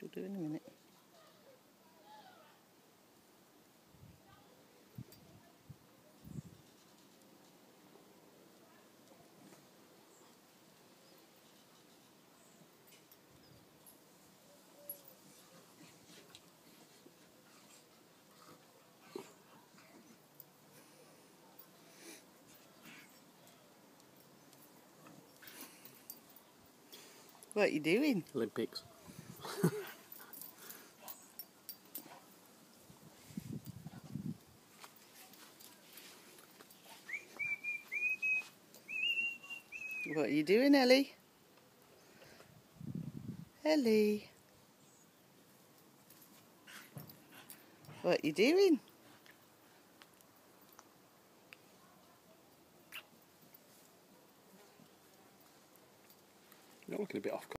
She'll do in a minute. What are you doing? Olympics. What are you doing, Ellie? Ellie? What are you doing? You're looking a bit off.